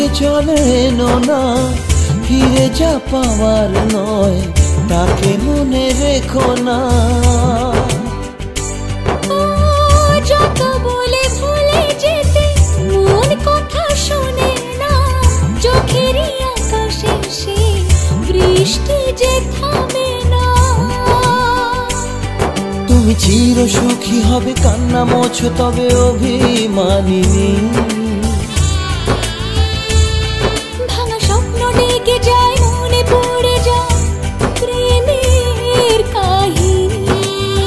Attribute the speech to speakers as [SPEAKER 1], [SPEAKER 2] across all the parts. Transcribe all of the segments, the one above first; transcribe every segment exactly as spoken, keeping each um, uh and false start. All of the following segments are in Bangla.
[SPEAKER 1] এগিয়ে চলে না, ফিরে যা পাওয়ার নয় তাকে মনে রেখো না।
[SPEAKER 2] যত বলে ভুলে যেতে মন কথা শোনে না, চোখেরই আকাশে সে বৃষ্টি যে থামে না।
[SPEAKER 1] তুমি চির সুখী হবে কান্না মোছো তবে অভিমানিনী।
[SPEAKER 2] ভাঙা স্বপ্ন ডেকে যায় মনে পড়ে যায় প্রেমের কাহিনী।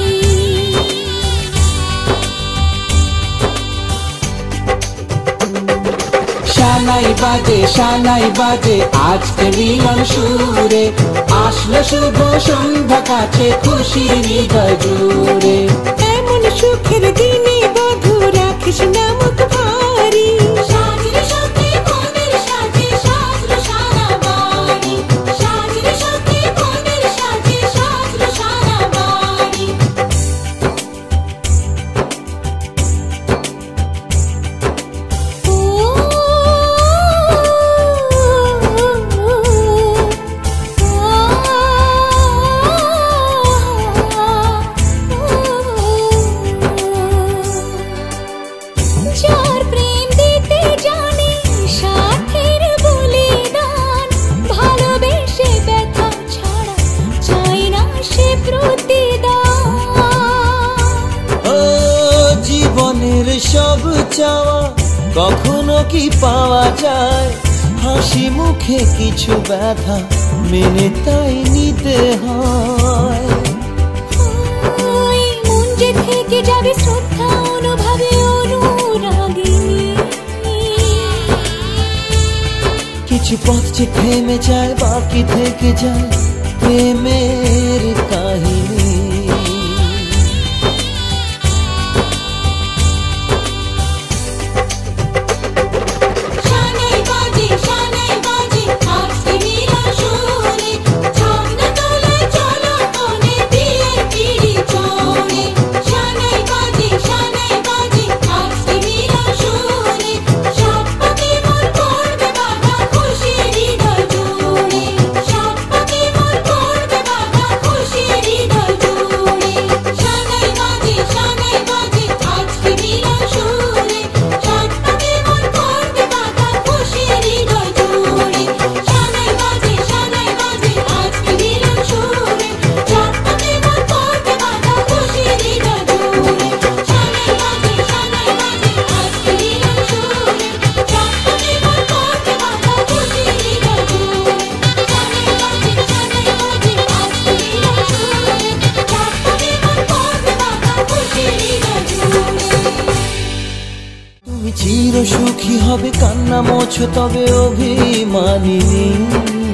[SPEAKER 3] শানাই বাজে শানাই বাজে আজকে মিলন সুরে, আসলো শুভ সন্ধ্যা কাছে খুশির হৃদয় জুড়ে।
[SPEAKER 2] এমন সুখের দিনে বধূ রাখিস না মুখ ভারী, সাজরে সখী মনের সাজে সাজলো সারা বাড়ি, সাজরে সখী মনের সাজে সাজলো সারা বাড়ি। যার প্রেম দিতে জানে সাথের বলিদান, ভালোবেসে ব্যথা ছাড়া চাই না সে প্রতিদান।
[SPEAKER 1] ও জীবনের সব চাওয়া কখনো কি পাওয়া যায়, হাসি মুখে কিছু ব্যথা মেনে তাই নিতে হয়।
[SPEAKER 2] ওই মন যে থেকে যাবে শ্রদ্ধা অনুভবে অনুরাগিনী।
[SPEAKER 1] কিছু পথ যে থেমে যায় বাকি থেকে যায় প্রেমের কাহিনী।
[SPEAKER 2] শানাই বাজে শানাই বাজে আজকে মিলন সুরে, ঝর্ণা তলায় চলো কোণে বিয়ের পিঁড়ি চড়ে। শানাই বাজে শানাই বাজে আজকে মিলন সুরে, সাত পাকে মন করবে বাধা খুশির হৃদয় জুড়ে, সাত পাকে মন করবে বাধা খুশির হৃদয় জুড়ে। শানাই বাজে শানাই বাজে আজকে মিলন সুরে, সাত পাকে মন করবে বাধা খুশির হৃদয় জুড়ে। শানাই বাজে শানাই বাজে আজকে মিলন সুরে, সাত পাকে মন করবে বাধা খুশির হৃদয় জুড়ে। শানাই বাজে শানাই বাজে আজকে মিলন সুরে, সাত পাকে মন করবে বাধা খুশির হৃদয় জুড়ে। শানাই বাজে শানাই বাজে আজকে মিলন সুরে, সাত পাকে মন করবে বাধা খুশির হৃদয় জুড়ে।
[SPEAKER 1] তুমি চির সুখী হবে কান্না মোছো তবে অভিমানিনী।